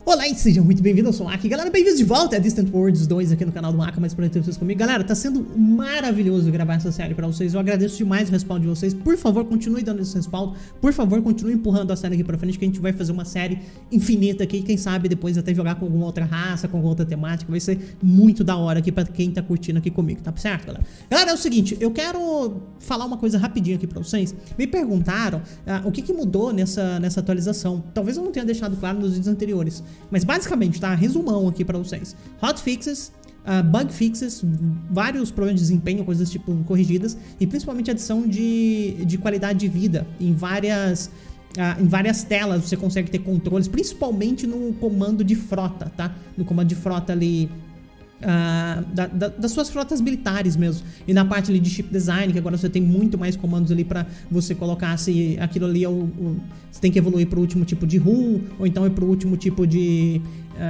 Olá e sejam muito bem-vindos, eu sou o Aki. Galera, bem-vindos de volta a Distant Worlds 2 aqui no canal do Aka, mais por ter vocês comigo. Galera, tá sendo maravilhoso gravar essa série pra vocês. Eu agradeço demais o respaldo de vocês. Por favor, continue dando esse respaldo. Por favor, continue empurrando a série aqui pra frente, que a gente vai fazer uma série infinita aqui. Quem sabe depois até jogar com alguma outra raça, com alguma outra temática. Vai ser muito da hora aqui pra quem tá curtindo aqui comigo, tá certo, galera? Galera, é o seguinte, eu quero falar uma coisa rapidinho aqui pra vocês. Me perguntaram o que mudou nessa atualização. Talvez eu não tenha deixado claro nos vídeos anteriores, mas basicamente, tá? Resumão aqui pra vocês. Hotfixes, bug fixes, vários problemas de desempenho, coisas tipo corrigidas, e principalmente adição de qualidade de vida em várias telas. Você consegue ter controles, principalmente no comando de frota, tá? No comando de frota ali, das suas frotas militares mesmo. E na parte ali de chip design, que agora você tem muito mais comandos ali pra você colocar se aquilo ali é você tem que evoluir pro último tipo de rule, ou então é pro último tipo de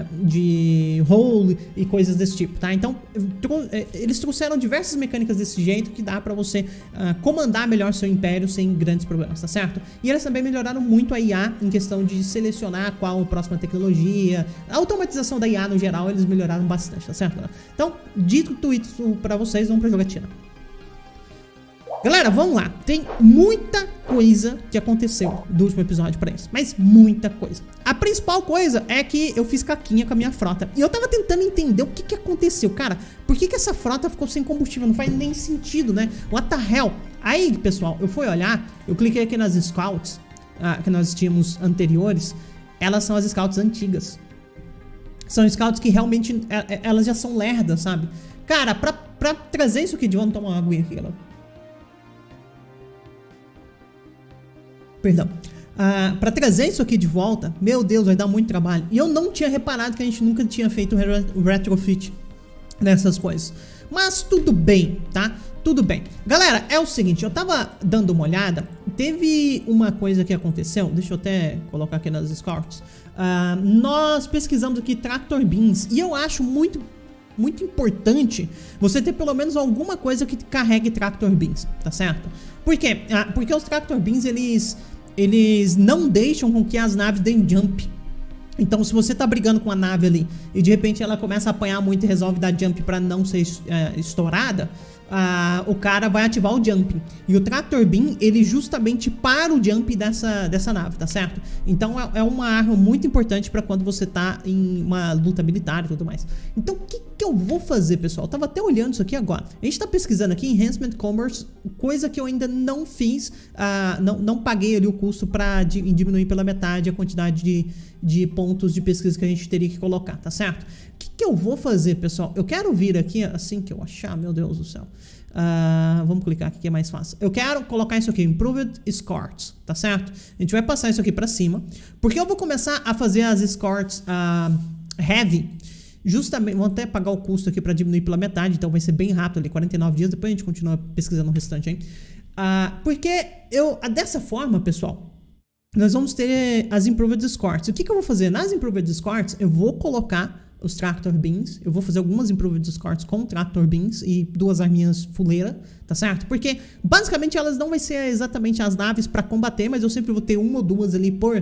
role e coisas desse tipo, tá? Então eles trouxeram diversas mecânicas desse jeito que dá pra você comandar melhor seu império sem grandes problemas, tá certo? E eles também melhoraram muito a IA em questão de selecionar qual a próxima tecnologia. A automatização da IA no geral eles melhoraram bastante, tá certo? Então, dito isso pra vocês, vamos pra jogatina. Galera, vamos lá. Tem muita coisa que aconteceu do último episódio pra isso, mas muita coisa. A principal coisa é que eu fiz caquinha com a minha frota. E eu tava tentando entender o que aconteceu. Cara, por que essa frota ficou sem combustível? Não faz nem sentido, né? What the hell? Aí, pessoal, eu fui olhar, eu cliquei aqui nas Scouts que nós tínhamos anteriores. Elas são as Scouts antigas. São Scouts que realmente, elas já são lerdas, sabe? Cara, pra trazer isso aqui de volta, tomar uma aguinha aqui, galera. Perdão. Pra trazer isso aqui de volta, meu Deus, vai dar muito trabalho. E eu não tinha reparado que a gente nunca tinha feito um retrofit nessas coisas. Mas tudo bem, tá? Tudo bem. Galera, é o seguinte, eu tava dando uma olhada. Teve uma coisa que aconteceu. Deixa eu até colocar aqui nas Scouts. Nós pesquisamos aqui Tractor Beams. E eu acho muito importante você ter pelo menos alguma coisa que carregue Tractor Beams, tá certo? Por quê? Porque os Tractor Beams, eles não deixam com que as naves deem jump. Então, se você tá brigando com a nave ali e de repente ela começa a apanhar muito e resolve dar jump pra não ser estourada, o cara vai ativar o jumping. E o Tractor Beam, ele justamente para o jump dessa nave, tá certo? Então é uma arma muito importante pra quando você tá em uma luta militar e tudo mais. Então o que eu vou fazer, pessoal? Eu tava até olhando isso aqui agora. A gente tá pesquisando aqui Enhancement Commerce, coisa que eu ainda não fiz, não paguei ali o custo pra diminuir pela metade a quantidade de pontos de pesquisa que a gente teria que colocar, tá certo? O que eu vou fazer, pessoal? Eu quero vir aqui, assim que eu achar, meu Deus do céu. Vamos clicar aqui que é mais fácil. Eu quero colocar isso aqui, Improved Escorts, tá certo? A gente vai passar isso aqui pra cima, porque eu vou começar a fazer as Escorts Heavy. Justamente, vou até pagar o custo aqui pra diminuir pela metade, então vai ser bem rápido ali, 49 dias, depois a gente continua pesquisando o restante, hein? Porque dessa forma, pessoal, nós vamos ter as Improved Escorts. O que eu vou fazer? Nas Improved Escorts, eu vou colocar os Tractor Beams. Eu vou fazer algumas Improved Escorts com Tractor Beams e duas arminhas fuleira, tá certo? Porque, basicamente, elas não vai ser exatamente as naves pra combater, mas eu sempre vou ter uma ou duas ali por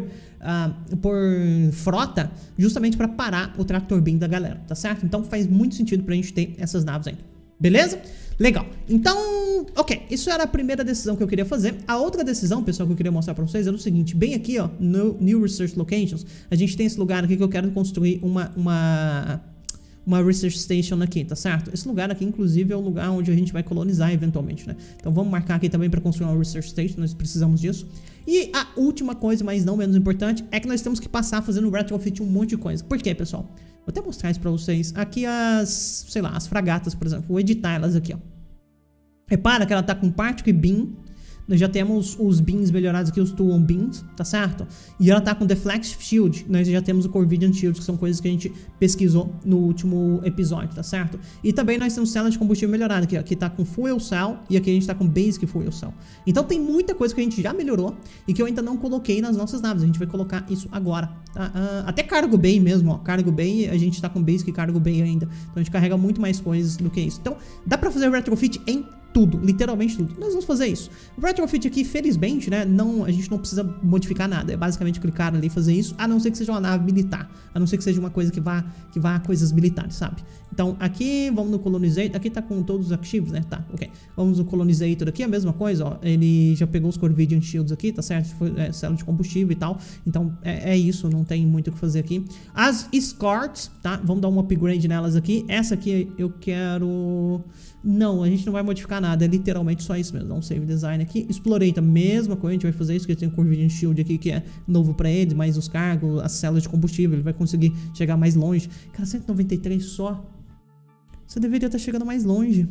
frota, justamente pra parar o Tractor Beam da galera, tá certo? Então faz muito sentido pra gente ter essas naves aí. Beleza? Legal. Então, ok. Isso era a primeira decisão que eu queria fazer. A outra decisão, pessoal, que eu queria mostrar pra vocês era o seguinte. Bem aqui, ó, no New Research Locations, a gente tem esse lugar aqui que eu quero construir uma Research Station aqui, tá certo? Esse lugar aqui, inclusive, é o lugar onde a gente vai colonizar eventualmente, né? Então vamos marcar aqui também pra construir uma Research Station, nós precisamos disso. E a última coisa, mas não menos importante, é que nós temos que passar fazendo retrofit um monte de coisa. Por quê, pessoal? Vou até mostrar isso pra vocês. Aqui sei lá, as fragatas, por exemplo. Vou editar elas aqui, ó. Repara que ela tá com Particle Beam. Nós já temos os beams melhorados aqui, os Tool Beams, tá certo? E ela tá com Deflect Shield. Nós já temos o Corvidian Shield, que são coisas que a gente pesquisou no último episódio, tá certo? E também nós temos cela de combustível melhorada aqui, ó. Aqui tá com Fuel Cell e aqui a gente tá com Basic Fuel Cell. Então tem muita coisa que a gente já melhorou e que eu ainda não coloquei nas nossas naves. A gente vai colocar isso agora, tá? Até Cargo Bay mesmo, ó. Cargo Bay, a gente tá com Basic Cargo Bay ainda. Então a gente carrega muito mais coisas do que isso. Então dá pra fazer o retrofit em tudo, literalmente tudo. Nós vamos fazer isso. O retrofit aqui, felizmente, né, a gente não precisa modificar nada. É basicamente clicar ali e fazer isso, a não ser que seja uma nave militar. A não ser que seja uma coisa que vá a coisas militares, sabe? Então, aqui, vamos no Colonizator. Aqui tá com todos os ativos, né? Tá, ok. Vamos no Colonizator aqui, a mesma coisa, ó. Ele já pegou os Corvidian Shields aqui, tá certo? Célula de combustível e tal. Então, é isso, não tem muito o que fazer aqui. As Escorts, tá? Vamos dar um upgrade nelas aqui. Essa aqui eu quero... Não, a gente não vai modificar nada, é literalmente só isso mesmo. Dá um save design aqui. Explorator, mesma coisa, a gente vai fazer isso, que tem um Corvidian Shield aqui que é novo pra ele, mais os cargos, as células de combustível, ele vai conseguir chegar mais longe. Cara, 193 só. Você deveria estar chegando mais longe.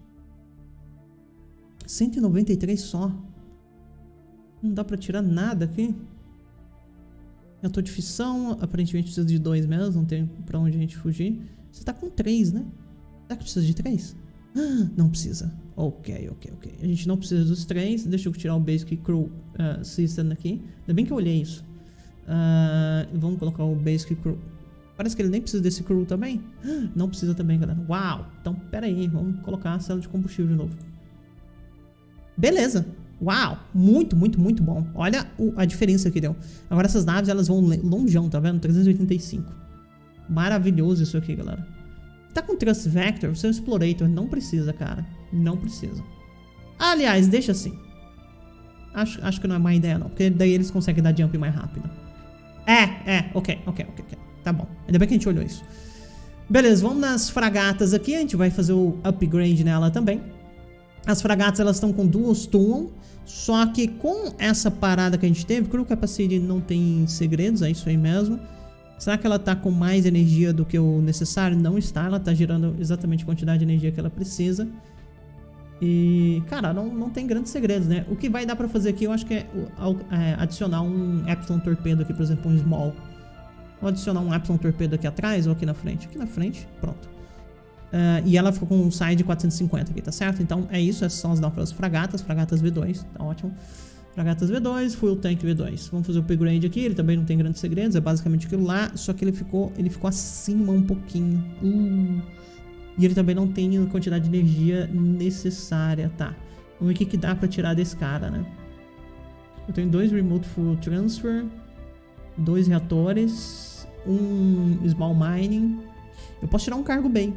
193 só. Não dá pra tirar nada aqui. Reator de fissão, aparentemente precisa de 2 mesmo, não tem pra onde a gente fugir. Você tá com 3, né? Será que precisa de 3? Não precisa. Ok. A gente não precisa dos 3. Deixa eu tirar o Basic Crew System aqui. Ainda bem que eu olhei isso. Vamos colocar o Basic Crew. Parece que ele nem precisa desse Crew também. Não precisa também, galera. Uau! Então, pera aí. Vamos colocar a célula de combustível de novo. Beleza. Uau! Muito bom. Olha a diferença que deu. Agora essas naves, elas vão longeão, tá vendo? 385. Maravilhoso isso aqui, galera. Tá com Thrust Vector, o seu Explorator não precisa, cara. Não precisa. Aliás, deixa assim. Acho que não é má ideia, não. Porque daí eles conseguem dar jump mais rápido. Ok. Tá bom. Ainda bem que a gente olhou isso. Beleza, vamos nas fragatas aqui. A gente vai fazer o upgrade nela também. As fragatas, elas estão com duas Tuon. Só que com essa parada que a gente teve, Crew Capacity não tem segredos, é isso aí mesmo. Será que ela tá com mais energia do que o necessário? Não está, ela tá gerando exatamente a quantidade de energia que ela precisa. E, cara, não tem grandes segredos, né? O que vai dar pra fazer aqui, eu acho que é adicionar um Epsilon Torpedo aqui, por exemplo, um Small. Vou adicionar um Epsilon Torpedo aqui atrás ou aqui na frente? Aqui na frente, pronto. E ela ficou com um side 450 aqui, tá certo? Então é isso, essas são as novas fragatas V2, tá ótimo. Fragatas V2, Fuel Tank V2. Vamos fazer o upgrade aqui, ele também não tem grandes segredos, é basicamente aquilo lá, só que ele ficou acima um pouquinho. E ele também não tem a quantidade de energia necessária, tá? Vamos ver o que dá pra tirar desse cara, né? Eu tenho 2 Remote Fuel Transfer, 2 reatores, um Small Mining. Eu posso tirar um Cargo Bay.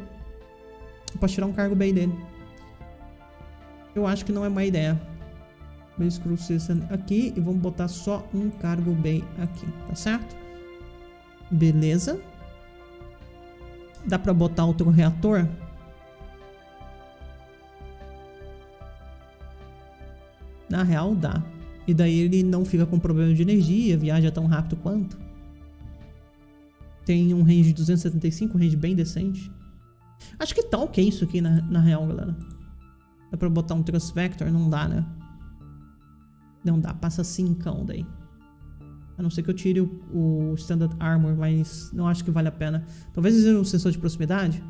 Dele. Eu acho que não é má ideia. Base Crew System aqui e vamos botar só um Cargo Bay aqui, tá certo? Beleza. Dá pra botar outro reator? Na real dá. E daí ele não fica com problema de energia, viaja tão rápido quanto. Tem um range de 275, um range bem decente. Acho que tá ok isso aqui na real, galera. Dá pra botar um Thrust Vector? Não dá, né? Não dá, passa 5 daí. A não ser que eu tire o Standard Armor, mas não acho que vale a pena. Talvez seja um sensor de proximidade.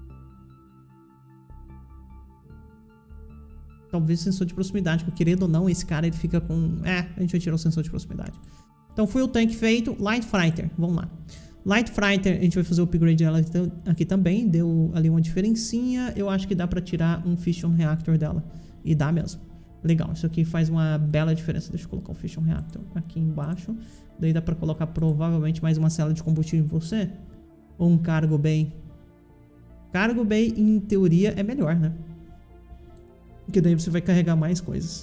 Talvez sensor de proximidade, porque querendo ou não, esse cara ele fica com... a gente vai tirar o sensor de proximidade. Então foi o tanque feito. Light Fighter, vamos lá. Light Fighter, a gente vai fazer o upgrade dela aqui também. Deu ali uma diferencinha. Eu acho que dá pra tirar um Fission Reactor dela. E dá mesmo. Legal, isso aqui faz uma bela diferença. Deixa eu colocar o Fission Reactor aqui embaixo. Daí dá pra colocar provavelmente mais uma célula de combustível em você. Ou um Cargo Bay. Cargo Bay, em teoria, é melhor, né? Porque daí você vai carregar mais coisas.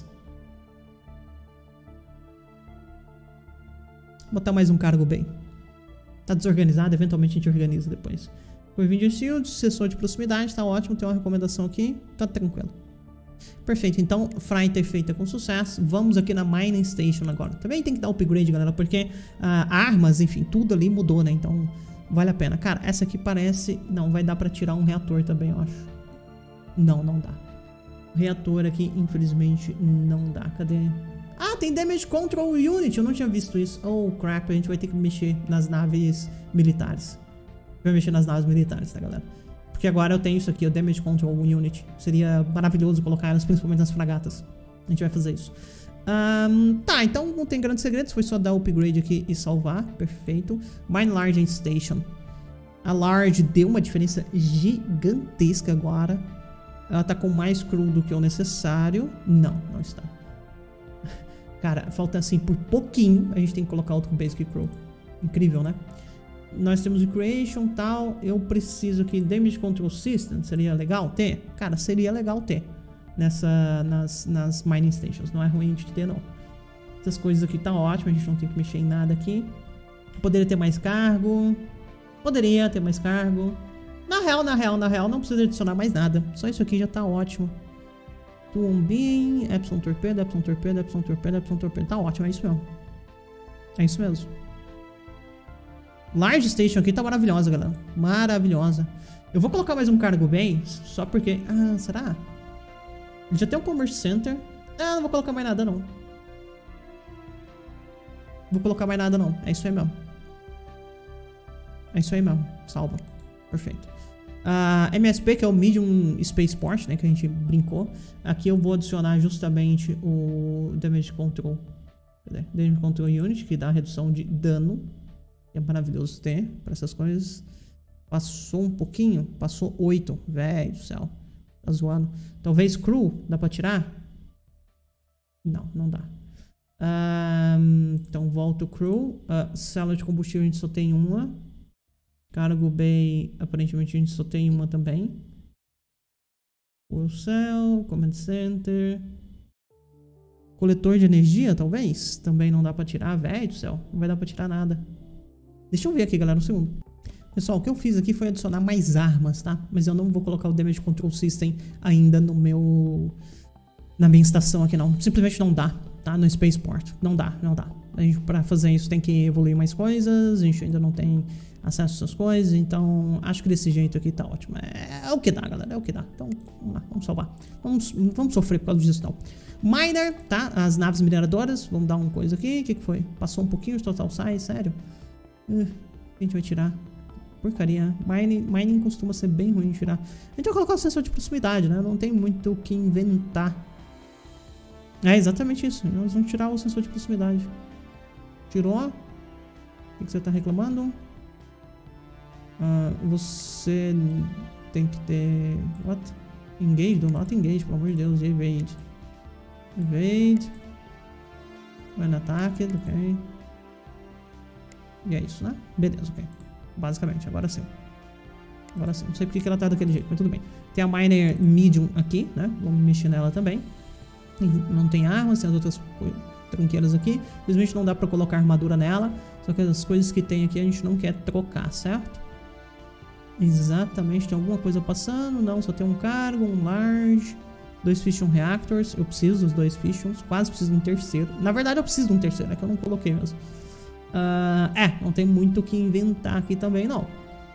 Vou botar mais um Cargo Bay. Tá desorganizado, eventualmente a gente organiza depois. Corvidian Shield, sensor de proximidade, tá ótimo. Tem uma recomendação aqui, tá tranquilo. Perfeito, então Freighter feita com sucesso. Vamos aqui na Mining Station agora. Também tem que dar upgrade, galera, porque armas, enfim, tudo ali mudou, né? Então vale a pena. Cara, essa aqui parece... Não, vai dar pra tirar um reator também, eu acho. Não dá. O reator aqui, infelizmente, não dá. Cadê? Ah, tem Damage Control Unit, eu não tinha visto isso. Oh, crap, a gente vai ter que mexer nas naves militares. Vai mexer nas naves militares, tá, galera? Porque agora eu tenho isso aqui, o Damage Control Unit. Seria maravilhoso colocar elas, principalmente nas fragatas. A gente vai fazer isso. Tá, então não tem grandes segredos. Foi só dar o upgrade aqui e salvar. Perfeito. Mine Large Station. A Large deu uma diferença gigantesca agora. Ela tá com mais crew do que o necessário. Não, não está. Cara, falta assim, por pouquinho, a gente tem que colocar outro Basic Crew. Incrível, né? Nós temos o Creation e tal. Eu preciso que Damage Control System, seria legal ter? Cara, seria legal ter nas Mining Stations. Não é ruim de ter, não. Essas coisas aqui tá ótimo, a gente não tem que mexer em nada aqui. Poderia ter mais cargo. Poderia ter mais cargo. Na real, não precisa adicionar mais nada. Só isso aqui já tá ótimo. Tuombin, Epsilon Torpedo, Epsilon Torpedo, Epsilon Torpedo, Epsilon Torpedo. Tá ótimo, é isso mesmo. É isso mesmo. Large Station aqui tá maravilhosa, galera. Maravilhosa. Eu vou colocar mais um cargo bay, só porque... Ah, será? Ele já tem um Commerce Center. Ah, não vou colocar mais nada, não. Vou colocar mais nada, não. É isso aí mesmo. É isso aí mesmo. Salva. Perfeito. MSP, que é o Medium Spaceport, né, que a gente brincou. Aqui eu vou adicionar justamente o Damage Control. Damage Control Unit, que dá redução de dano. É maravilhoso ter para essas coisas. Passou um pouquinho. Passou 8. Velho do céu. Tá zoando. Talvez Crew. Dá pra tirar? Não, não dá. Então volta o Crew. Célula de combustível a gente só tem uma. Cargo Bay, aparentemente a gente só tem uma também. Fuel Cell, Command Center. Coletor de energia, talvez? Também não dá pra tirar, velho do céu. Não vai dar pra tirar nada. Deixa eu ver aqui, galera, um segundo. Pessoal, o que eu fiz aqui foi adicionar mais armas, tá? Mas eu não vou colocar o Damage Control System ainda na minha estação aqui, não. Simplesmente não dá, tá? No Spaceport. Não dá. A gente, pra fazer isso, tem que evoluir mais coisas. A gente ainda não tem acesso a essas coisas. Então, acho que desse jeito aqui tá ótimo. É o que dá, galera. É o que dá. Então, vamos lá. Vamos salvar. Vamos sofrer por causa disso, não. Miner, tá? As naves mineradoras. Vamos dar uma coisa aqui. O que foi? Passou um pouquinho de total size, sério? A gente vai tirar. Porcaria. Mining costuma ser bem ruim de tirar. A gente vai colocar o sensor de proximidade, né? Não tem muito o que inventar. É exatamente isso. Nós vamos tirar o sensor de proximidade. Tirou. O que você tá reclamando? Você tem que ter... What? Engage? Do not engage, pelo amor de Deus. Evade. Evade. Vai no ataque, ok. E é isso, né? Beleza, ok. Basicamente, agora sim. Agora sim. Não sei porque que ela tá daquele jeito, mas tudo bem. Tem a Miner Medium aqui, né? Vamos mexer nela também. Não tem armas, tem as outras tranqueiras aqui. Simplesmente não dá pra colocar armadura nela. Só que as coisas que tem aqui a gente não quer trocar, certo? Exatamente. Tem alguma coisa passando? Não, só tem um cargo, um large, 2 fission reactors. Eu preciso dos 2 fissions. Quase preciso de um terceiro. Na verdade eu preciso de um terceiro, é que eu não coloquei mesmo. Não tem muito o que inventar aqui também, não.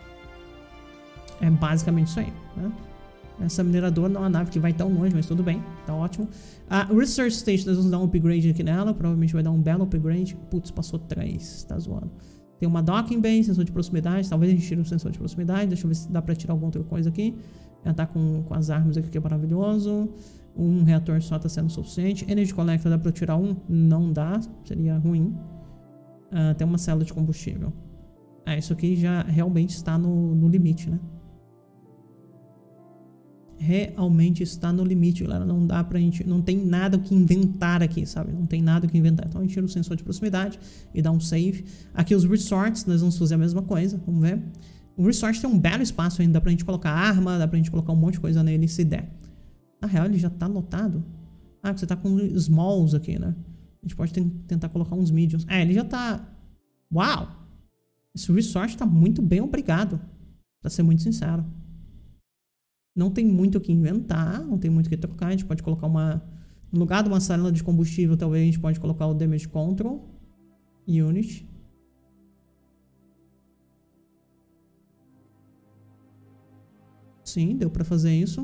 É basicamente isso aí, né? Essa mineradora não é uma nave que vai tão longe, mas tudo bem, tá ótimo. A Research Station, nós vamos dar um upgrade aqui nela. Provavelmente vai dar um belo upgrade. Putz, passou 3, tá zoando. Tem uma Docking Bay, sensor de proximidade. Talvez a gente tire o sensor de proximidade. Deixa eu ver se dá pra tirar alguma outra coisa aqui. Ela tá com as armas aqui, que é maravilhoso. Um reator só tá sendo suficiente. Energy Collector, dá pra eu tirar um? Não dá, seria ruim. Tem uma célula de combustível. Isso aqui já realmente está no limite, né? Realmente está no limite, galera. Não dá pra gente... Não tem nada o que inventar aqui, sabe? Não tem nada o que inventar. Então a gente tira o sensor de proximidade e dá um save. Aqui os resorts, nós vamos fazer a mesma coisa. Vamos ver. O resort tem um belo espaço ainda. Dá pra gente colocar arma, dá pra gente colocar um monte de coisa nele se der. Na real, ele já tá lotado. Você tá com smalls aqui, né? A gente pode tentar colocar uns mediums. Ele já tá... Uau! Esse resort tá muito bem, obrigado. Pra ser muito sincero. Não tem muito o que inventar. Não tem muito o que trocar. A gente pode colocar uma... No lugar de uma célula de combustível, talvez a gente pode colocar o Damage Control Unit. Sim, deu pra fazer isso.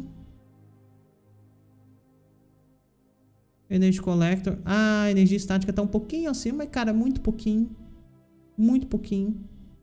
Energy Collector. A energia estática tá um pouquinho acima, mas, cara, muito pouquinho. Muito pouquinho.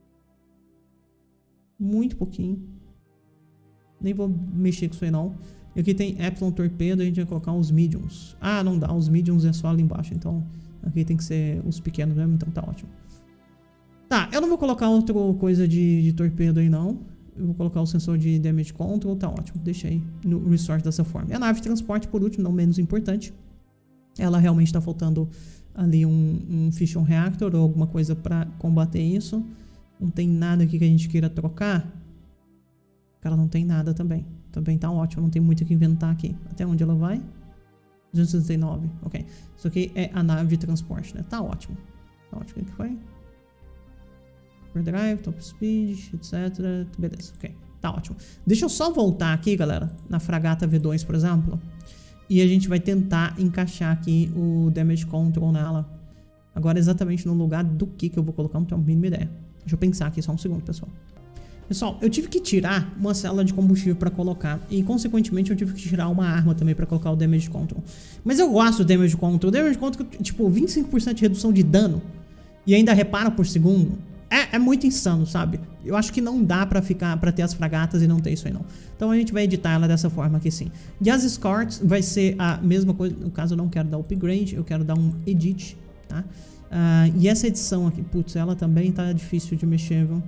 Muito pouquinho. Nem vou mexer com isso aí, não. E aqui tem Epsilon Torpedo, a gente vai colocar uns mediums. Não dá, os mediums é só ali embaixo, então aqui tem que ser os pequenos mesmo, então tá ótimo. Tá, eu não vou colocar outra coisa de torpedo aí, não. Eu vou colocar o sensor de damage control, tá ótimo. Deixa aí no resort dessa forma. E a nave de transporte, por último, não menos importante. Ela realmente tá faltando ali um fission reactor ou alguma coisa pra combater isso. Não tem nada aqui que a gente queira trocar. Cara, não tem nada também. Também tá ótimo, não tem muito o que inventar aqui. Até onde ela vai? 269, ok. Isso aqui é a nave de transporte, né? Tá ótimo. Tá ótimo. O que foi? Overdrive, top speed, etc. Beleza, ok. Tá ótimo. Deixa eu só voltar aqui, galera, na fragata V2, por exemplo. E a gente vai tentar encaixar aqui o damage control nela. Agora, exatamente no lugar do que eu vou colocar, não tenho a mínima ideia. Deixa eu pensar aqui só um segundo, pessoal. Pessoal, eu tive que tirar uma célula de combustível para colocar e, consequentemente, eu tive que tirar uma arma também para colocar o Damage Control. Mas eu gosto do Damage Control. O Damage Control, tipo, 25% de redução de dano e ainda repara por segundo. É muito insano, sabe? Eu acho que não dá pra ter as fragatas e não ter isso aí, não. Então a gente vai editar ela dessa forma aqui, sim. E as escorts vai ser a mesma coisa. No caso, eu não quero dar upgrade, eu quero dar um edit, tá? E essa edição aqui, putz, ela também tá difícil de mexer, viu?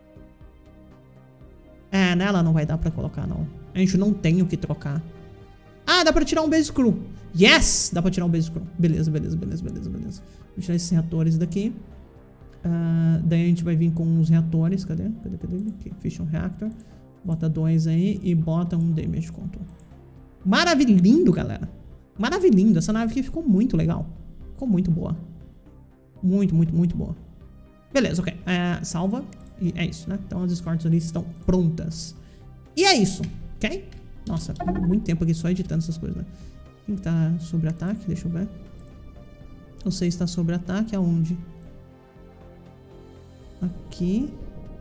Nela não vai dar pra colocar, não. A gente não tem o que trocar. Ah, dá pra tirar um base crew. Yes! Dá pra tirar um base crew. Beleza, beleza, beleza, beleza, beleza. Vou tirar esses reatores daqui. Daí a gente vai vir com os reatores. Cadê? Aqui, Fission Reactor. Bota 2 aí e bota um Damage Control. Maravilhindo, galera. Maravilhindo. Essa nave aqui ficou muito legal. Ficou muito boa. Muito, muito, muito boa. Beleza, ok. Salva. E é isso, né? Então as escorts ali estão prontas. E é isso, ok? Nossa, muito tempo aqui só editando essas coisas, né? Quem tá sobre ataque? Deixa eu ver. Você está sobre ataque aonde? Aqui.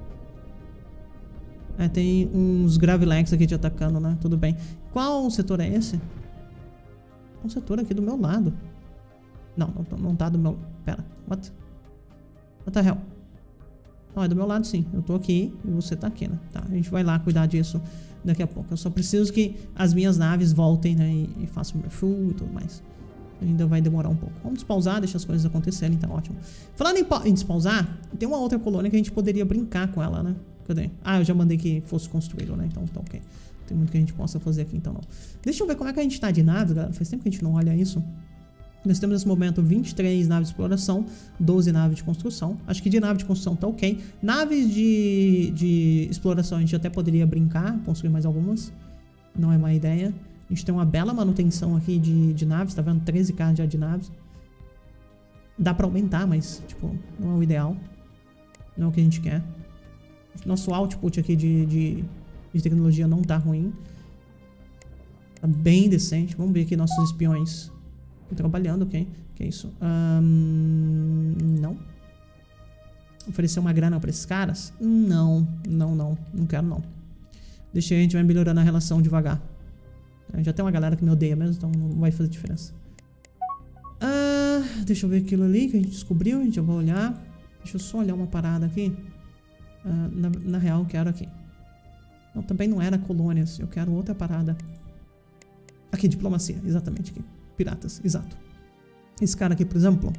Tem uns Gravilex aqui te atacando, né? Tudo bem. Qual setor é esse? Um setor aqui do meu lado. Não tá do meu... Pera, what the hell? Não, é do meu lado sim. Eu tô aqui e você tá aqui, né? Tá, a gente vai lá cuidar disso daqui a pouco. Eu só preciso que as minhas naves voltem, né? E façam refuel e tudo mais. Ainda vai demorar um pouco. Vamos despausar, deixar as coisas acontecerem, tá ótimo. Falando em despausar, tem uma outra colônia que a gente poderia brincar com ela, né? Cadê? Eu já mandei que fosse construído, né? Então tá ok. Não tem muito que a gente possa fazer aqui, então não. Deixa eu ver como é que a gente tá de naves, galera. Faz tempo que a gente não olha isso. Nós temos nesse momento 23 naves de exploração, 12 naves de construção. Acho que de nave de construção tá ok. Naves de exploração a gente até poderia brincar, construir mais algumas. Não é má ideia. A gente tem uma bela manutenção aqui de naves, tá vendo? 13k já de naves. Dá pra aumentar, mas, tipo, não é o ideal. Não é o que a gente quer. Nosso output aqui de tecnologia não tá ruim. Tá bem decente. Vamos ver aqui nossos espiões. Trabalhando, ok? Que é isso? Não. Oferecer uma grana pra esses caras? Não quero não. Deixa aí, a gente vai melhorando a relação devagar. Já tem uma galera que me odeia mesmo, então não vai fazer diferença. Deixa eu ver aquilo ali que a gente descobriu, a gente já vai olhar. Deixa eu só olhar uma parada aqui. Na real, eu quero aqui. Não, também não era colônias, eu quero outra parada. Aqui, diplomacia, exatamente aqui. Piratas, exato. Esse cara aqui, por exemplo.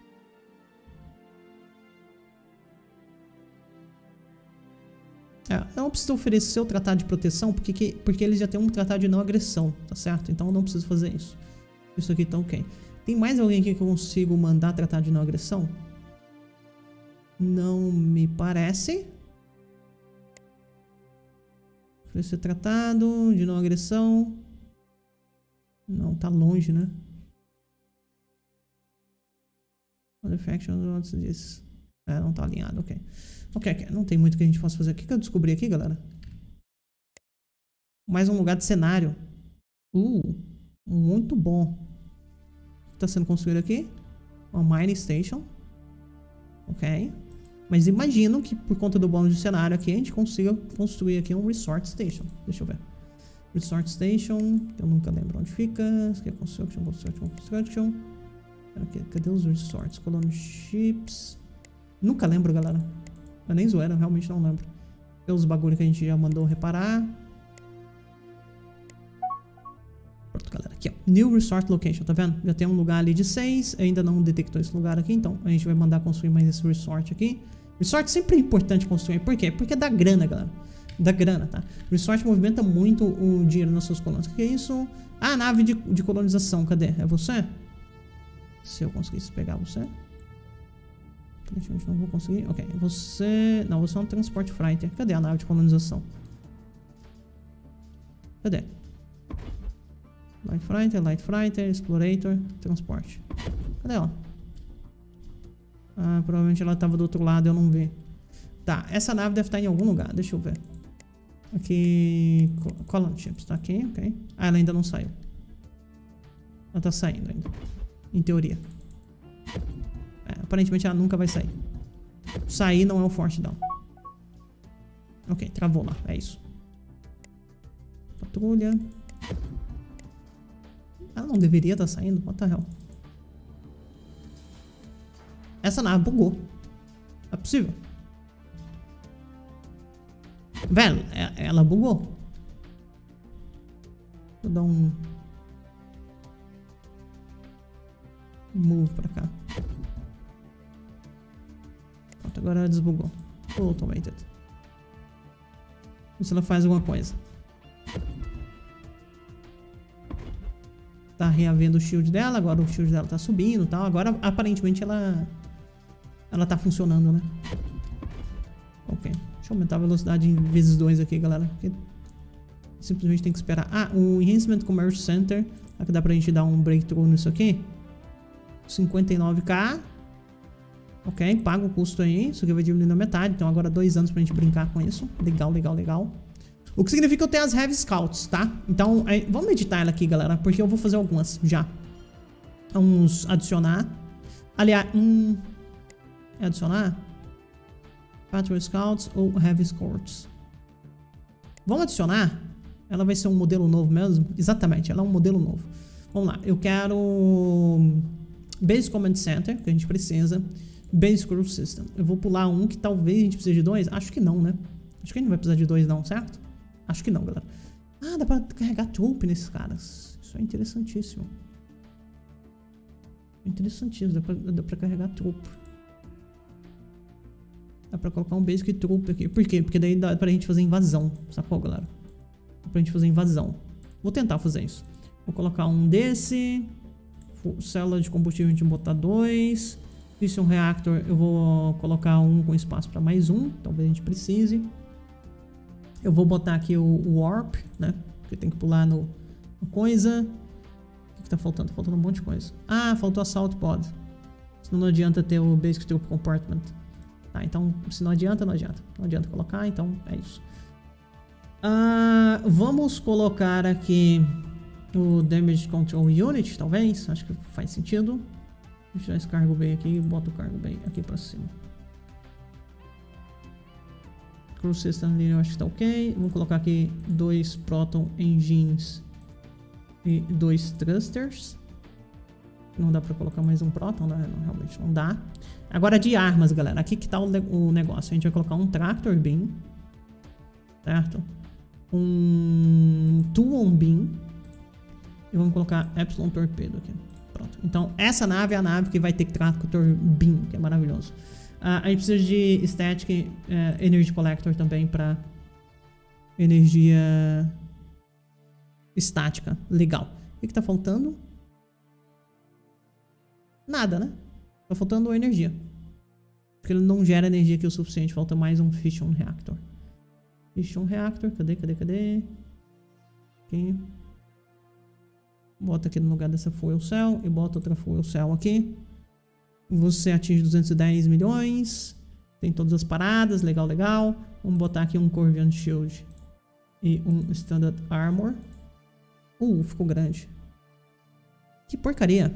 Eu não preciso oferecer o tratado de proteção porque eles já têm um tratado de não agressão, tá certo? Então eu não preciso fazer isso. Isso aqui tá ok. Tem mais alguém aqui que eu consigo mandar tratado de não agressão? Não me parece. Oferecer tratado de não agressão. Não, tá longe, né? Other factions, antes disso. Não tá alinhado, ok. Ok, não tem muito que a gente possa fazer. O que eu descobri aqui, galera? Mais um lugar de cenário. Muito bom. O que tá sendo construído aqui? Uma mining station. Ok. Mas imagino que por conta do bônus de cenário aqui, a gente consiga construir aqui um resort station. Deixa eu ver. Resort Station, eu nunca lembro onde fica. Aqui é Construction. Cadê os resorts? Colony Ships. Nunca lembro, galera. Eu nem zoeira, eu realmente não lembro. Tem os bagulho que a gente já mandou reparar. Pronto, galera. Aqui, ó. New Resort Location, tá vendo? Já tem um lugar ali de 6. Ainda não detectou esse lugar aqui, então a gente vai mandar construir mais esse resort aqui. Resort sempre é importante construir. Por quê? Porque dá grana, galera. da grana, tá? Resort movimenta muito o dinheiro nas suas colônias. O que é isso? Ah, nave de colonização. Cadê? É você? Se eu conseguisse pegar você. Aparentemente não vou conseguir. Ok, você... Não, você é um transporte fighter. Cadê a nave de colonização? Cadê? Light Fighter, Explorator, transporte. Cadê ela? Ah, provavelmente ela estava do outro lado, eu não vi. Tá, essa nave deve estar em algum lugar, deixa eu ver. Aqui... Column Ships, tá aqui, ok. Ah, ela ainda não saiu. Ela tá saindo ainda. Em teoria. É, aparentemente ela nunca vai sair. Sair não é o forte dela. Ok, travou lá, é isso. Patrulha. Ela não deveria estar saindo, what the hell? Essa nave bugou. É possível? Velho, ela bugou. Vou dar um move pra cá. Pronto, agora ela desbugou. Automated. Vê se ela faz alguma coisa. Tá reavendo o shield dela. Agora o shield dela tá subindo e tal. Agora aparentemente ela tá funcionando, né? Ok. Deixa eu aumentar a velocidade em vezes 2 aqui, galera. Porque simplesmente tem que esperar. Ah, o Enhancement Commerce Center. Aqui dá pra gente dar um breakthrough nisso aqui. 59k. Ok, paga o custo aí. Isso aqui vai diminuir na metade. Então agora 2 anos pra gente brincar com isso. Legal, legal, legal. O que significa que eu tenho as Heavy Scouts, tá? Então, vamos editar ela aqui, galera. Porque eu vou fazer algumas já. Vamos adicionar. Aliás, adicionar? Patrol Scouts ou Heavy Scouts. Vamos adicionar? Ela vai ser um modelo novo mesmo? Exatamente, ela é um modelo novo. Vamos lá, eu quero Base Command Center, que a gente precisa. Base Crew System. Eu vou pular um que talvez a gente precise de 2. Acho que não, né? Acho que a gente não vai precisar de 2 não, certo? Acho que não, galera. Ah, dá pra carregar troop nesses caras. Isso é interessantíssimo. Interessantíssimo, dá pra carregar troop. Dá pra colocar um basic troop aqui. Por quê? Porque daí dá pra gente fazer invasão. Sacou, galera? Dá pra gente fazer invasão. Vou tentar fazer isso. Vou colocar um desse. Célula de combustível a gente botar 2. Fission Reactor eu vou colocar um com espaço pra mais um. Talvez a gente precise. Eu vou botar aqui o Warp, né? Porque tem que pular no coisa. O que tá faltando? Tá faltando um monte de coisa. Ah, faltou Assault Pod. Senão não adianta ter o Basic Troop Compartment. Tá, então, se não adianta, não adianta. Não adianta colocar, então é isso. Vamos colocar aqui o Damage Control Unit, talvez. Acho que faz sentido. Vou tirar esse Cargo Bay aqui e boto o Cargo Bay aqui pra cima. Crew System ali eu acho que tá ok. Vamos colocar aqui 2 Proton Engines e 2 Thrusters. Não dá pra colocar mais um Proton, né? Não, realmente não dá. Agora de armas, galera. Aqui que tá o negócio. A gente vai colocar um Tractor Beam. Certo? Um Tuon Beam. E vamos colocar Epsilon Torpedo aqui. Pronto. Então essa nave é a nave que vai ter Tractor Beam, que é maravilhoso. A gente precisa de Static Energy Collector também pra energia estática. Legal. O que tá faltando? Nada, né? Tá faltando energia. Porque ele não gera energia aqui o suficiente. Falta mais um Fission Reactor. Fission Reactor. Cadê? Aqui. Bota aqui no lugar dessa Fuel Cell. E bota outra Fuel Cell aqui. Você atinge 210 milhões. Tem todas as paradas. Legal, legal. Vamos botar aqui um Corvian Shield. E um Standard Armor. Ficou grande. Que porcaria.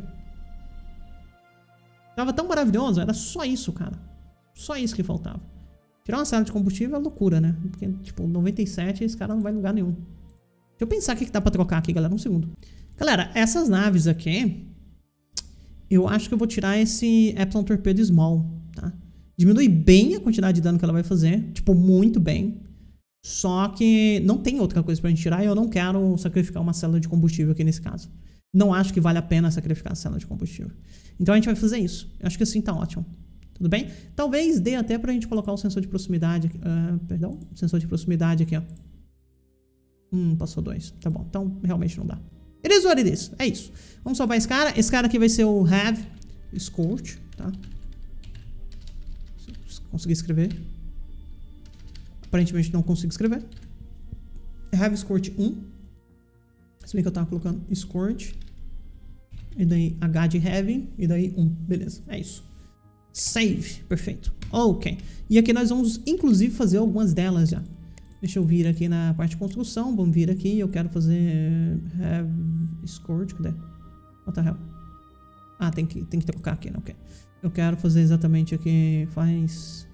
Tava tão maravilhoso, era só isso, cara. Só isso que faltava. Tirar uma sala de combustível é loucura, né? Porque, tipo, 97 esse cara não vai em lugar nenhum. Deixa eu pensar o que dá pra trocar aqui, galera. Um segundo. Galera, essas naves aqui, eu acho que eu vou tirar esse Epsilon Torpedo Small, tá? Diminui bem a quantidade de dano que ela vai fazer. Tipo, muito bem. Só que não tem outra coisa pra gente tirar e eu não quero sacrificar uma célula de combustível aqui nesse caso. Não acho que vale a pena sacrificar a célula de combustível. Então a gente vai fazer isso. Eu acho que assim tá ótimo. Tudo bem? Talvez dê até pra gente colocar o sensor de proximidade aqui. Perdão? Sensor de proximidade aqui, ó. Passou 2. Tá bom. Então, realmente não dá. It is what it is. É isso. Vamos salvar esse cara. Esse cara aqui vai ser o Have Escort, tá? Consegui escrever. Aparentemente não consigo escrever. Have Escort 1. Se bem que eu tava colocando Escort. E daí H de Heavy. E daí 1. Beleza. É isso. Save. Perfeito. Ok. E aqui nós vamos, inclusive, fazer algumas delas já. Deixa eu vir aqui na parte de construção. Vamos vir aqui. Eu quero fazer... Have Escort. Cadê? What the hell? Ah, tem que trocar aqui, né? Ok. Eu quero fazer exatamente aqui. Faz...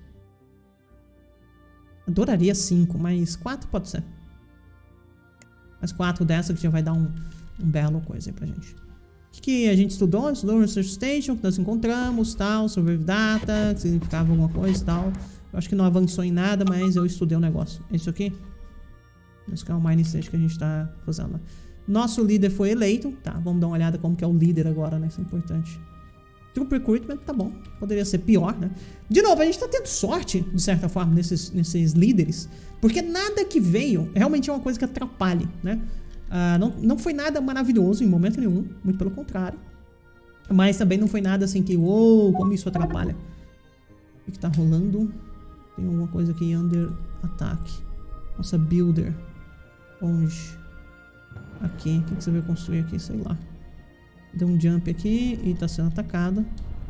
Adoraria 5, mas 4 pode ser. Mas 4 dessa que já vai dar um belo coisa aí pra gente. O que a gente estudou? Estudou o Research Station, que nós encontramos, tal, Survive Data, que significava alguma coisa e tal. Eu acho que não avançou em nada, mas eu estudei o negócio. É isso aqui? Esse aqui é o Mining Station que a gente tá fazendo. Nosso líder foi eleito. Tá, vamos dar uma olhada como que é o líder agora, né? Isso é importante. Troop Recruitment, tá bom. Poderia ser pior, né? De novo, a gente tá tendo sorte, de certa forma, nesses líderes. Porque nada que veio realmente é uma coisa que atrapalhe, né? Não foi nada maravilhoso em momento nenhum. Muito pelo contrário. Mas também não foi nada assim que... Uou, como isso atrapalha. O que tá rolando? Tem alguma coisa aqui under ataque. Nossa, builder. Onde? Aqui. O que você vai construir aqui? Sei lá. Deu um jump aqui e tá sendo atacado.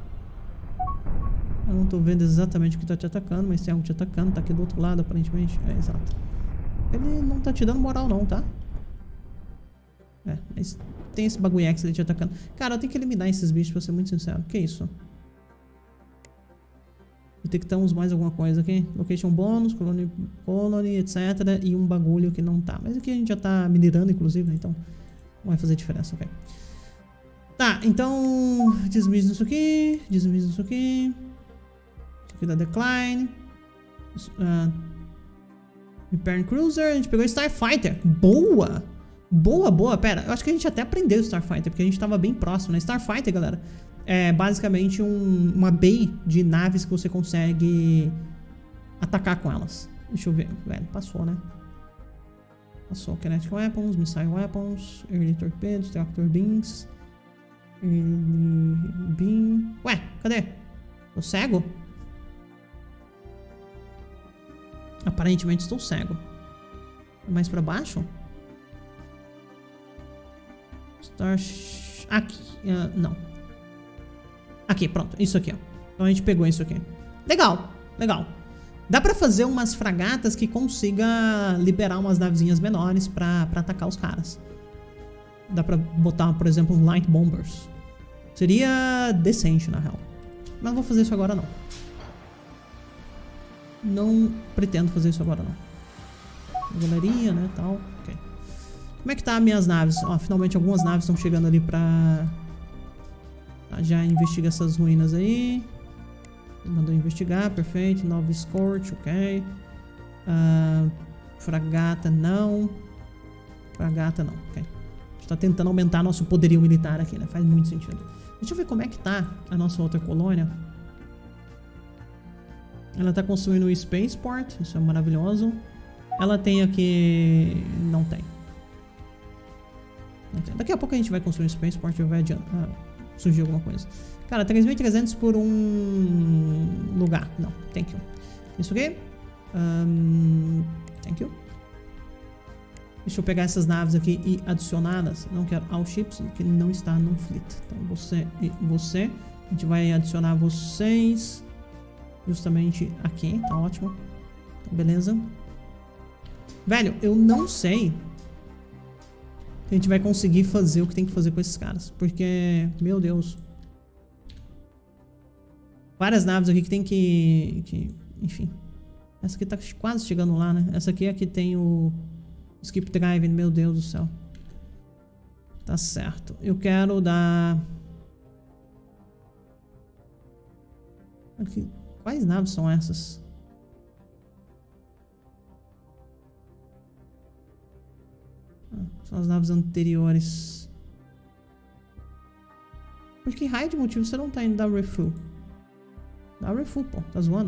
Eu não tô vendo exatamente o que tá te atacando, mas tem algo te atacando. Tá aqui do outro lado, aparentemente. É, exato. Ele não tá te dando moral não, tá? É, mas tem esse bagulhex ali te atacando. Cara, eu tenho que eliminar esses bichos, pra ser muito sincero. Que isso? Detectamos mais alguma coisa aqui. Location bônus, colony, etc. E um bagulho que não tá. Mas aqui a gente já tá minerando, inclusive, né? Então não vai fazer diferença, ok? Tá, então... Dismiss isso aqui. Dismiss isso aqui. Isso aqui dá decline. Repair Cruiser. A gente pegou Starfighter. Boa! Boa, boa. Pera, eu acho que a gente até aprendeu Starfighter, porque a gente tava bem próximo, né? Starfighter, galera, é basicamente uma bay de naves que você consegue atacar com elas. Deixa eu ver. Velho, passou, né? Passou Kinetic Weapons, Missile Weapons, Early Torpedoes, Tractor Beams, Early Beam... Ué, cadê? Tô cego? Aparentemente estou cego. Mais pra baixo? Aqui, não. Aqui, pronto, isso aqui, ó. Então a gente pegou isso aqui. Legal, legal. Dá pra fazer umas fragatas que consiga liberar umas navezinhas menores pra atacar os caras. Dá pra botar, por exemplo, Light Bombers. Seria decente, na real. Mas não vou fazer isso agora, não. Não pretendo fazer isso agora, não. Galeria, né, tal. Ok. Como é que tá as minhas naves? Ó, finalmente algumas naves estão chegando ali pra... Já investiga essas ruínas aí. Mandou investigar, perfeito. Nova Escort, ok. Fragata, não. Fragata, não, ok. A gente tá tentando aumentar nosso poderio militar aqui, né? Faz muito sentido. Deixa eu ver como é que tá a nossa outra colônia. Ela tá construindo o Spaceport, isso é maravilhoso. Ela tem aqui... Não tem. Daqui a pouco a gente vai construir um Spaceport e vai surgir alguma coisa. Cara, 3.300 por um lugar. Não, thank you. Isso aqui. Thank you. Deixa eu pegar essas naves aqui e adicioná-las. Não quero all ships, que não está no fleet. Então você e você. A gente vai adicionar vocês justamente aqui. Tá ótimo. Então, beleza. Velho, eu não sei se a gente vai conseguir fazer o que tem que fazer com esses caras. Porque, meu Deus. Várias naves aqui que tem que... Enfim. Essa aqui tá quase chegando lá, né? Essa aqui é a que tem o... Skip Driving, meu Deus do céu. Tá certo. Eu quero dar... Aqui. Quais naves são essas? São as naves anteriores. Por que raio de motivo você não tá indo dar refuel? Dá refuel, pô. Tá zoando?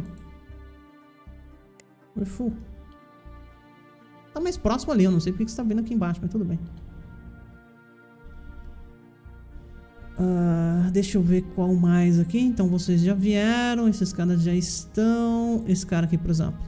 Refuel. Tá mais próximo ali, eu não sei porque você tá vendo aqui embaixo, mas tudo bem. Deixa eu ver qual mais aqui. Então vocês já vieram, esses caras já estão. Esse cara aqui, por exemplo.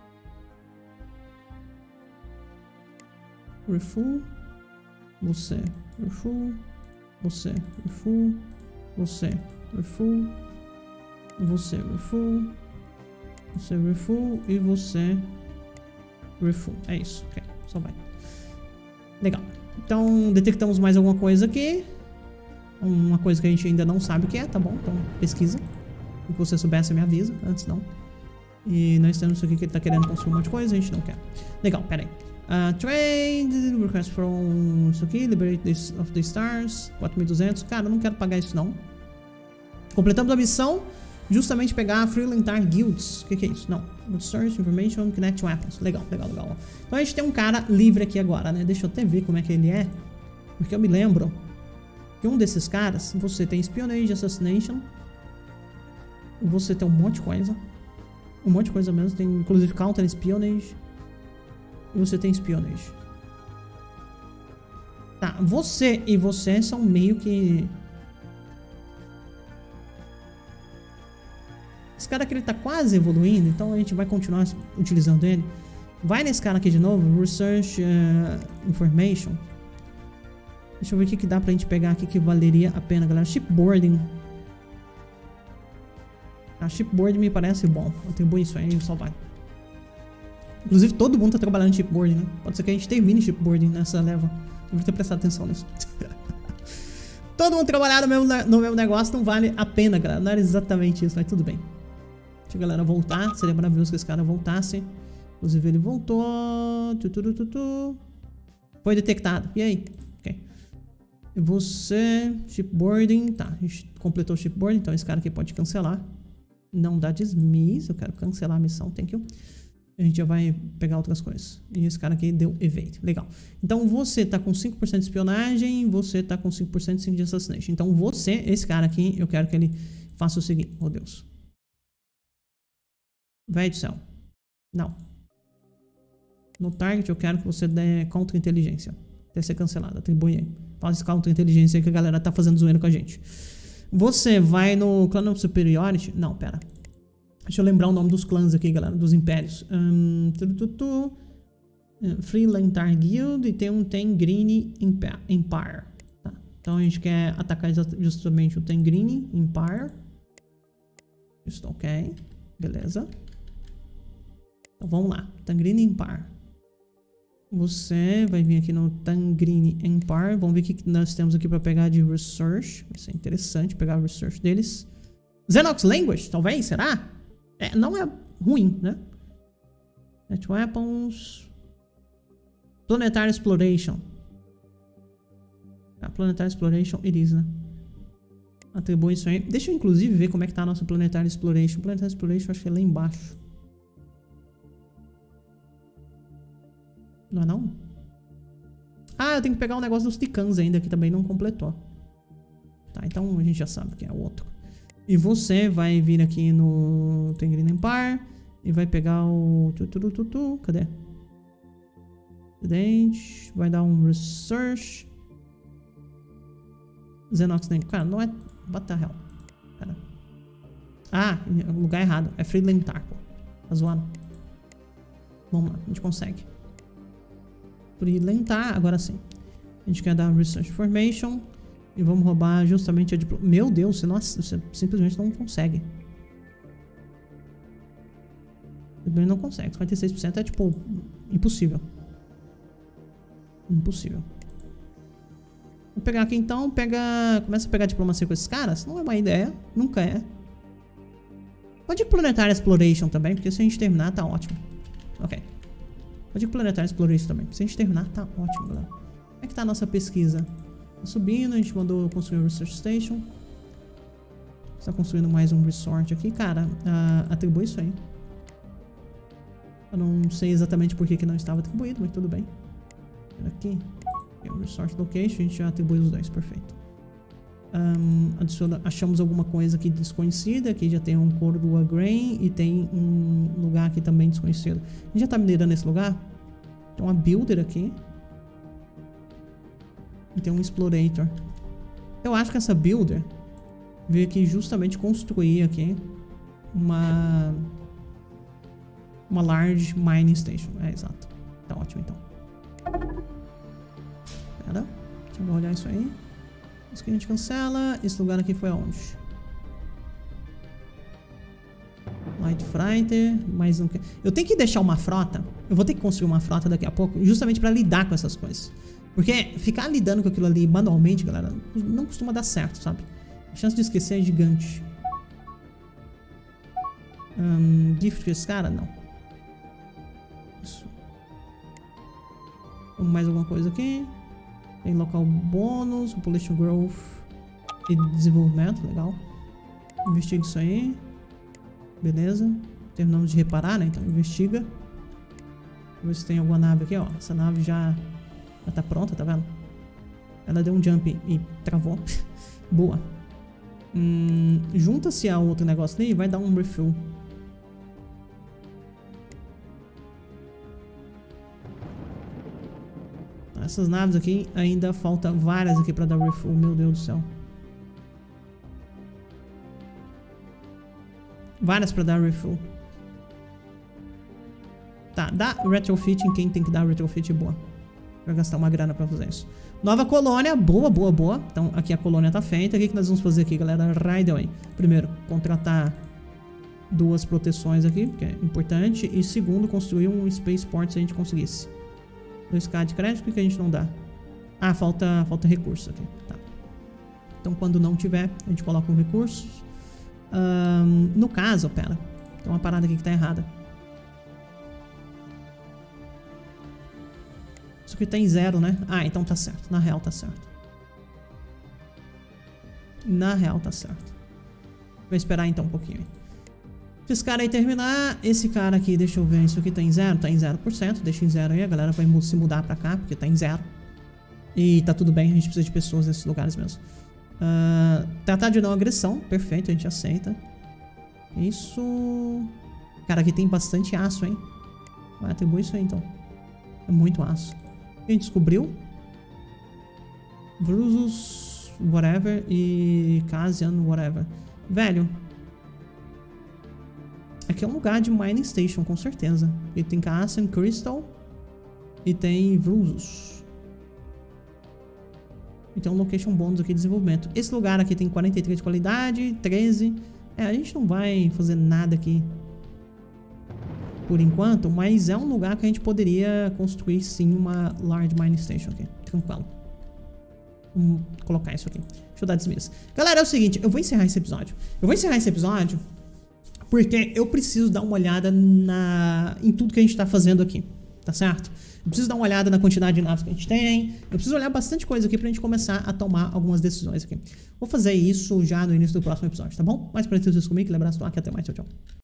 Refuel. Você. Refuel. Você. Refuel. Você. Refuel. Você. Refuel. Você. Refuel. E você. Refuel. É isso. Ok. Só vai. Legal. Então, detectamos mais alguma coisa aqui. Uma coisa que a gente ainda não sabe o que é, tá bom? Então, pesquisa. Se você souber, você me avisa. Antes não. E nós temos isso aqui que ele tá querendo construir um monte de coisa. A gente não quer. Legal, pera aí. Trade. Request from... Isso aqui. Liberate this of the stars. 4.200. Cara, eu não quero pagar isso, não. Completamos a missão. Justamente pegar Freelantar Guilds. O que é isso? Não. Search Information, Connect Weapons. Legal, legal, legal. Então a gente tem um cara livre aqui agora, né? Deixa eu até ver como é que ele é. Porque eu me lembro que um desses caras, você tem Espionage, Assassination. Você tem um monte de coisa. Um monte de coisa mesmo. Tem inclusive Counter Espionage. E você tem Espionage. Tá, você e você são meio que... Esse cara aqui ele tá quase evoluindo, então a gente vai continuar utilizando ele. Vai nesse cara aqui de novo, Research Information. Deixa eu ver o que dá pra gente pegar aqui que valeria a pena, galera. Shipboarding. A shipboarding me parece bom. Atribui isso aí, só vai. Inclusive todo mundo tá trabalhando em shipboarding, né? Pode ser que a gente termine shipboarding nessa leva. Deveria ter prestado atenção nisso. Todo mundo trabalhar no meu negócio não vale a pena, galera. Não era exatamente isso, mas tudo bem. Deixa a galera voltar. Seria maravilhoso que esse cara voltasse. Inclusive ele voltou. Foi detectado. E aí? Ok. E você... Shipboarding. Tá, a gente completou o shipboarding. Então esse cara aqui pode cancelar. Não dá dismiss. Eu quero cancelar a missão. Thank you. A gente já vai pegar outras coisas. E esse cara aqui deu evade. Legal. Então você tá com 5% de espionagem. Você tá com 5% de assassination. Então você, esse cara aqui, eu quero que ele faça o seguinte. Oh Deus. Véi do céu. Não. No target eu quero que você dê contra-inteligência. Até ser cancelado. Atribui aí. Faz esse contra-inteligência aí que a galera tá fazendo zoeira com a gente. Você vai no Clan of Superiority. Não, pera. Deixa eu lembrar o nome dos clãs aqui, galera. Dos impérios. Freelantar Guild. E tem um Tengrine Empire. Tá. Então a gente quer atacar justamente o Tengrine Empire. Isso, ok. Beleza. Então vamos lá. Tengrine Empire. Você vai vir aqui no Tengrine Empire. Vamos ver o que nós temos aqui para pegar de research. Vai ser interessante pegar o research deles. Xenox Language, talvez? Será? É, não é ruim, né? Net Weapons. Planetary Exploration. Planetary Exploration it is, né? Atribui isso aí. Deixa eu inclusive ver como é que tá a nossa Planetary Exploration. Planetary Exploration acho que é lá embaixo. Não é não? Ah, eu tenho que pegar um negócio dos Ticans ainda, que também não completou. Tá, então a gente já sabe que é o outro. E você vai vir aqui no Tengrine Empire e vai pegar o... Cadê? Vai dar um Research. Xenox Language. Cara, não é... What the hell? Pera. Ah, lugar errado. É Freelantar, pô. Tá zoando. Vamos lá, a gente consegue. Freelantar, agora sim. A gente quer dar Research Information. E vamos roubar justamente a diplomacia. Meu Deus, você simplesmente não consegue. Ele não consegue. 56% é tipo impossível. Impossível. Vou pegar aqui então. Começa a pegar diplomacia com esses caras. Não é uma ideia. Nunca é. Pode ir Planetary Exploration também. Porque se a gente terminar, tá ótimo. Ok. Pode ir Planetary Exploration também. Se a gente terminar, tá ótimo, galera. Como é que tá a nossa pesquisa? Subindo, a gente mandou construir um Research Station. Está construindo mais um resort aqui. Cara, atribui isso aí. Eu não sei exatamente por que não estava atribuído, mas tudo bem. Aqui. É o Resort Location, a gente já atribui os dois, perfeito. Achamos alguma coisa aqui desconhecida. Aqui já tem um Cordua Grain e tem um lugar aqui também desconhecido. A gente já tá minerando esse lugar. Tem uma Builder aqui. E tem um Explorator. Eu acho que essa Builder veio aqui justamente construir aqui uma Large Mining Station. É, exato. Tá ótimo, então. Pera. Deixa eu olhar isso aí. Isso que a gente cancela. Esse lugar aqui foi aonde? Light Freighter. Mais um. Eu tenho que deixar uma frota. Eu vou ter que construir uma frota daqui a pouco. Justamente pra lidar com essas coisas. Porque ficar lidando com aquilo ali manualmente, galera, não costuma dar certo, sabe? A chance de esquecer é gigante. Gift esse cara? Não. Isso. Vamos mais alguma coisa aqui. Tem local bônus, population growth e desenvolvimento, legal. Investiga isso aí. Beleza. Terminamos de reparar, né? Então investiga. Vamos ver se tem alguma nave aqui, ó. Essa nave já tá pronta, tá vendo? Ela deu um jump e travou. Boa. Junta-se a outro negócio ali e vai dar um refill. Essas naves aqui, ainda falta várias aqui pra dar refill. Meu Deus do céu. Várias pra dar refill. Tá, dá retrofit em quem tem que dar retrofit boa. Vai gastar uma grana pra fazer isso. Nova colônia, boa, boa, boa. Então aqui a colônia tá feita. O que nós vamos fazer aqui, galera? Right away. Primeiro, contratar 2 proteções aqui, que é importante. E segundo, construir um spaceport se a gente conseguisse. 2k de crédito, o que a gente não dá? Ah, falta recurso aqui. Tá. Então quando não tiver, a gente coloca um recurso. No caso, pera. Tem uma parada aqui que tá errada. Isso aqui tá em 0, né? Ah, então tá certo. Na real tá certo. Na real tá certo. Vou esperar então um pouquinho. Se esse cara aí terminar, esse cara aqui, deixa eu ver, isso aqui tá em 0? Tá em 0%, deixa em 0 aí, a galera vai se mudar pra cá, porque tá em 0. E tá tudo bem, a gente precisa de pessoas nesses lugares mesmo. Tratar de não agressão, perfeito, a gente aceita. Isso... Cara, aqui tem bastante aço, hein? Vai atribuir isso aí, então. É muito aço. A gente descobriu? Brusus, whatever, e Casian, whatever. Velho... Aqui é um lugar de mining station, com certeza. E tem Cassian Crystal. E tem Brusus. E tem um location bônus aqui de desenvolvimento. Esse lugar aqui tem 43 de qualidade, 13. A gente não vai fazer nada aqui por enquanto, mas é um lugar que a gente poderia construir sim uma Large Mining Station aqui. Tranquilo. Vamos colocar isso aqui. Deixa eu dar dismiss. Galera, é o seguinte, eu vou encerrar esse episódio. Porque eu preciso dar uma olhada em tudo que a gente tá fazendo aqui, tá certo? Eu preciso dar uma olhada na quantidade de naves que a gente tem. Eu preciso olhar bastante coisa aqui pra gente começar a tomar algumas decisões aqui. Vou fazer isso já no início do próximo episódio, tá bom? Mais pra vocês comigo, lembrar-se do like, até mais, tchau, tchau.